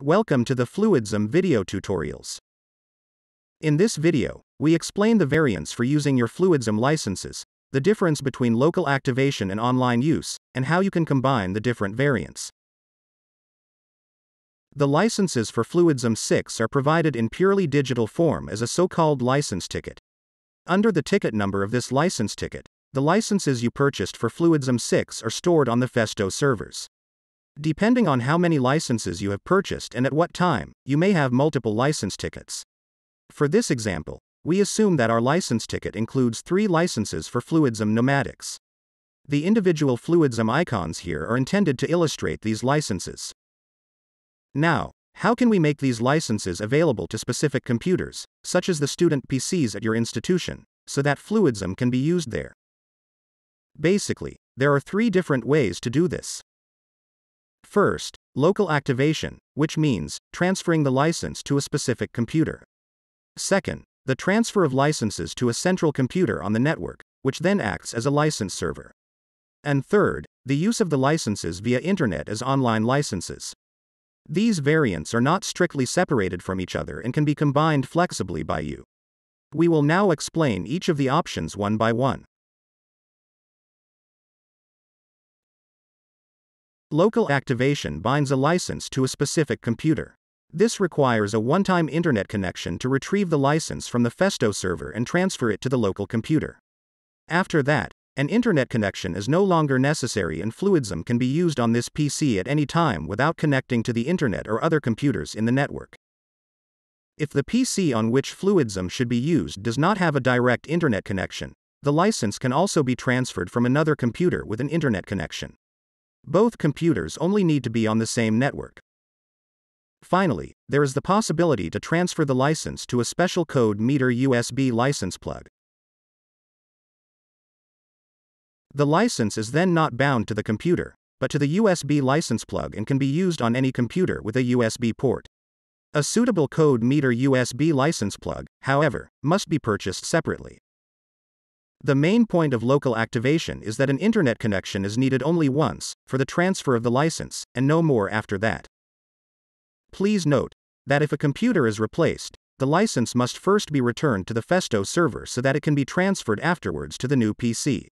Welcome to the Fluidsum video tutorials. In this video, we explain the variants for using your Fluidsum licenses, the difference between local activation and online use, and how you can combine the different variants. The licenses for Fluidsum 6 are provided in purely digital form as a so-called license ticket. Under the ticket number of this license ticket, the licenses you purchased for Fluidsum 6 are stored on the Festo servers. Depending on how many licenses you have purchased and at what time, you may have multiple license tickets. For this example, we assume that our license ticket includes 3 licenses for Fluidsum Pneumatics. The individual Fluidsum icons here are intended to illustrate these licenses. Now, how can we make these licenses available to specific computers, such as the student PCs at your institution, so that Fluidsum can be used there? Basically, there are 3 different ways to do this. First, local activation, which means transferring the license to a specific computer. Second, the transfer of licenses to a central computer on the network, which then acts as a license server. And third, the use of the licenses via internet as online licenses. These variants are not strictly separated from each other and can be combined flexibly by you. We will now explain each of the options one by one. Local activation binds a license to a specific computer. This requires a one-time internet connection to retrieve the license from the Festo server and transfer it to the local computer. After that, an internet connection is no longer necessary and Fluidsum can be used on this PC at any time without connecting to the internet or other computers in the network. If the PC on which Fluidsum should be used does not have a direct internet connection, the license can also be transferred from another computer with an internet connection. Both computers only need to be on the same network. Finally, there is the possibility to transfer the license to a special code meter USB license plug. The license is then not bound to the computer, but to the USB license plug and can be used on any computer with a USB port. A suitable code meter USB license plug, however, must be purchased separately. The main point of local activation is that an internet connection is needed only once, for the transfer of the license, and no more after that. Please note that if a computer is replaced, the license must first be returned to the Festo server so that it can be transferred afterwards to the new PC.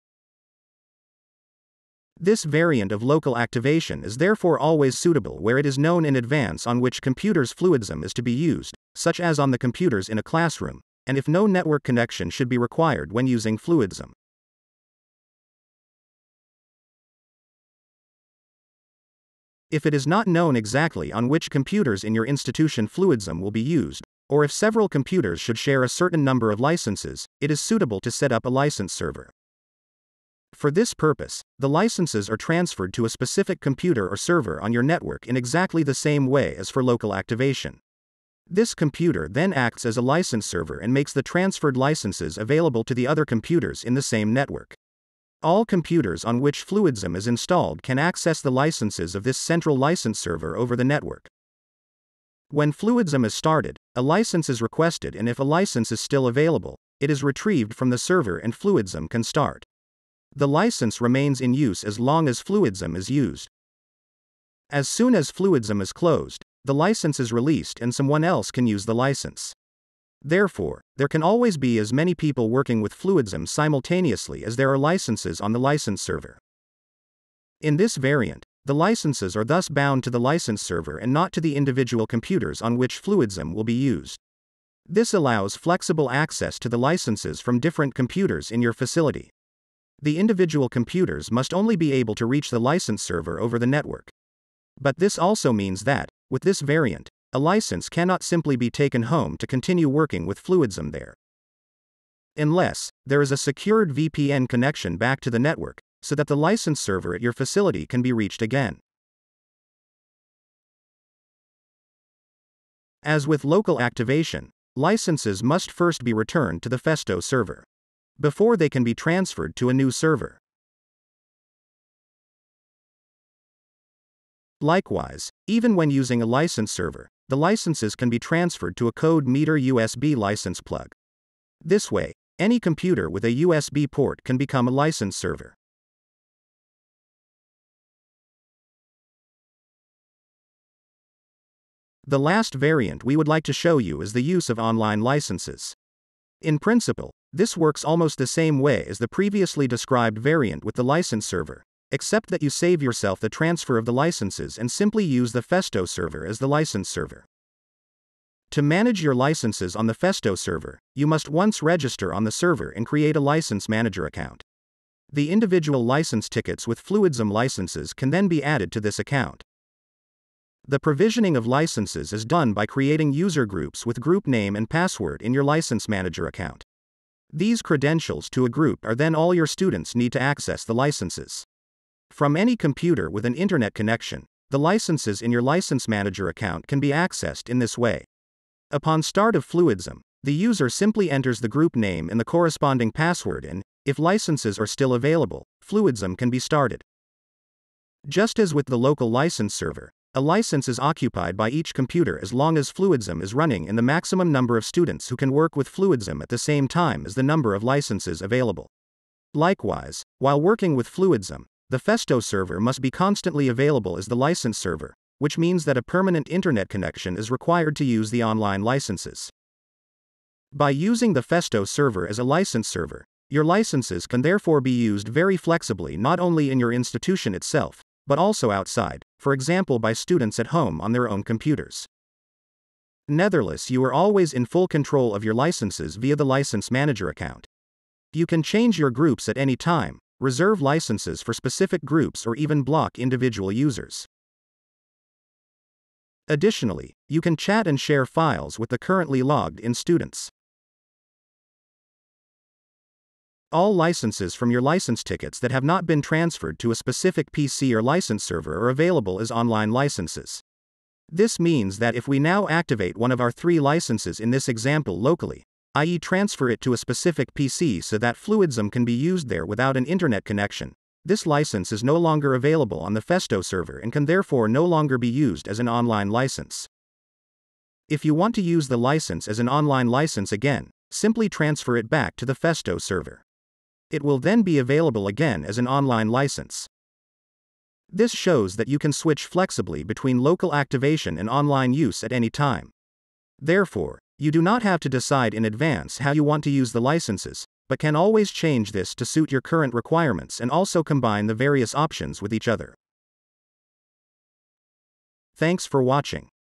This variant of local activation is therefore always suitable where it is known in advance on which computers Fluidsum is to be used, such as on the computers in a classroom, and if no network connection should be required when using Fluidsum. If it is not known exactly on which computers in your institution Fluidsum will be used, or if several computers should share a certain number of licenses, it is suitable to set up a license server. For this purpose, the licenses are transferred to a specific computer or server on your network in exactly the same way as for local activation. This computer then acts as a license server and makes the transferred licenses available to the other computers in the same network. All computers on which Fluidsum is installed can access the licenses of this central license server over the network. When Fluidsum is started, a license is requested, and if a license is still available, it is retrieved from the server and Fluidsum can start. The license remains in use as long as Fluidsum is used. As soon as Fluidsum is closed, the license is released and someone else can use the license. Therefore, there can always be as many people working with Fluidsum simultaneously as there are licenses on the license server. In this variant, the licenses are thus bound to the license server and not to the individual computers on which Fluidsum will be used. This allows flexible access to the licenses from different computers in your facility. The individual computers must only be able to reach the license server over the network. But this also means that, with this variant, a license cannot simply be taken home to continue working with Fluidsum there. Unless there is a secured VPN connection back to the network, so that the license server at your facility can be reached again. As with local activation, licenses must first be returned to the Festo server before they can be transferred to a new server. Likewise, even when using a license server, the licenses can be transferred to a code meter USB license plug. This way, any computer with a USB port can become a license server. The last variant we would like to show you is the use of online licenses. In principle, this works almost the same way as the previously described variant with the license server, except that you save yourself the transfer of the licenses and simply use the Festo server as the license server. To manage your licenses on the Festo server, you must once register on the server and create a license manager account. The individual license tickets with Fluidsum licenses can then be added to this account. The provisioning of licenses is done by creating user groups with group name and password in your license manager account. These credentials to a group are then all your students need to access the licenses. From any computer with an internet connection, the licenses in your license manager account can be accessed in this way. Upon start of Fluidsum, the user simply enters the group name and the corresponding password and, if licenses are still available, Fluidsum can be started. Just as with the local license server, a license is occupied by each computer as long as Fluidsum is running and the maximum number of students who can work with Fluidsum at the same time as the number of licenses available. Likewise, while working with Fluidsum, the Festo server must be constantly available as the license server, which means that a permanent internet connection is required to use the online licenses. By using the Festo server as a license server, your licenses can therefore be used very flexibly not only in your institution itself, but also outside, for example by students at home on their own computers. Nevertheless, you are always in full control of your licenses via the license manager account. You can change your groups at any time, reserve licenses for specific groups or even block individual users. Additionally, you can chat and share files with the currently logged in students. All licenses from your license tickets that have not been transferred to a specific PC or license server are available as online licenses. This means that if we now activate one of our 3 licenses in this example locally, i.e. transfer it to a specific PC so that Fluidsum can be used there without an internet connection, this license is no longer available on the Festo server and can therefore no longer be used as an online license. If you want to use the license as an online license again, simply transfer it back to the Festo server. It will then be available again as an online license. This shows that you can switch flexibly between local activation and online use at any time. Therefore, you do not have to decide in advance how you want to use the licenses, but can always change this to suit your current requirements and also combine the various options with each other. Thanks for watching.